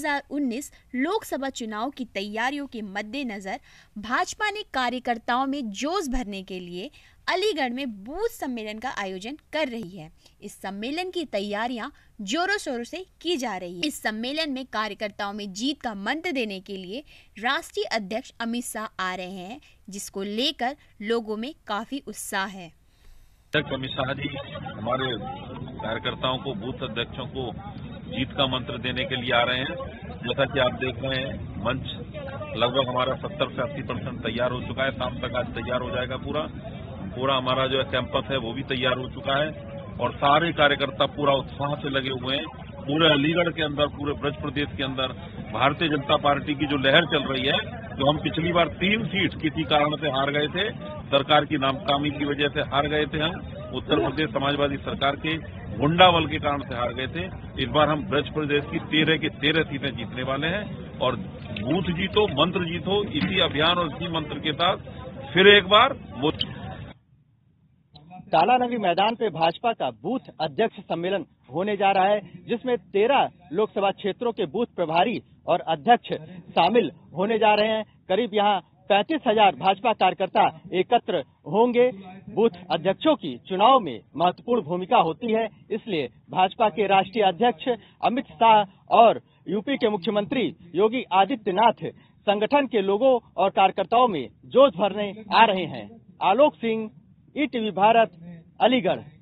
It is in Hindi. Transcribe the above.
2019 लोकसभा चुनाव की तैयारियों के मद्देनजर भाजपा ने कार्यकर्ताओं में जोश भरने के लिए अलीगढ़ में बूथ सम्मेलन का आयोजन कर रही है। इस सम्मेलन की तैयारियां जोरों शोरों से की जा रही है। इस सम्मेलन में कार्यकर्ताओं में जीत का मंत्र देने के लिए राष्ट्रीय अध्यक्ष अमित शाह आ रहे हैं, जिसको लेकर लोगों में काफी उत्साह है। अमित शाह जी हमारे कार्यकर्ताओं को, बूथ अध्यक्षों को जीत का मंत्र देने के लिए आ रहे हैं। जैसा कि आप देख रहे हैं, मंच लगभग हमारा 70 से 80% तैयार हो चुका है। शाम तक आज तैयार हो जाएगा। पूरा हमारा जो है कैंपस है वो भी तैयार हो चुका है और सारे कार्यकर्ता पूरा उत्साह से लगे हुए हैं। पूरे अलीगढ़ के अंदर, पूरे ब्रज प्रदेश के अंदर भारतीय जनता पार्टी की जो लहर चल रही है, जो हम पिछली बार 3 सीट किसी कारण से हार गए थे, सरकार की नाकामी की वजह से हार गए थे। हम उत्तर प्रदेश समाजवादी सरकार के गुंडा बल के कारण से हार गए थे। इस बार हम ब्रज प्रदेश की 13 की 13 सीटें जीतने वाले हैं और बूथ जीतो मंत्र जीतो, इसी अभियान और इसी मंत्र के साथ फिर एक बार वो कालानगी मैदान पे भाजपा का बूथ अध्यक्ष सम्मेलन होने जा रहा है, जिसमें 13 लोकसभा क्षेत्रों के बूथ प्रभारी और अध्यक्ष शामिल होने जा रहे हैं। करीब यहाँ 35,000 भाजपा कार्यकर्ता एकत्र होंगे। बूथ अध्यक्षों की चुनाव में महत्वपूर्ण भूमिका होती है, इसलिए भाजपा के राष्ट्रीय अध्यक्ष अमित शाह और यूपी के मुख्यमंत्री योगी आदित्यनाथ संगठन के लोगों और कार्यकर्ताओं में जोश भरने आ रहे हैं। आलोक सिंह, ईटीवी भारत, अलीगढ़।